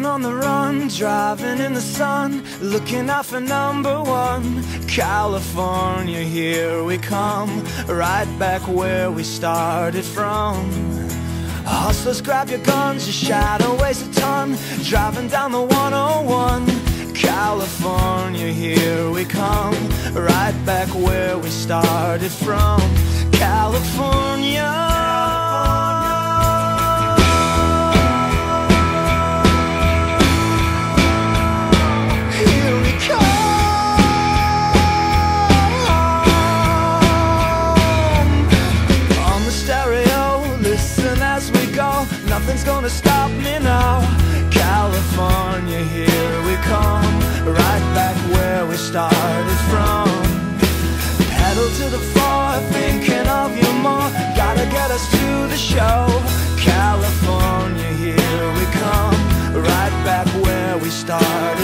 on the run, driving in the sun, looking out for number one. California, here we come, right back where we started from. Hustlers, grab your guns, your shadow weighs a ton, driving down the 101. California, here we come, right back where we started from. California. Nothing's gonna stop me now. California, here we come, right back where we started from. Pedal to the floor, thinking of you more, gotta get us to the show. California, here we come, right back where we started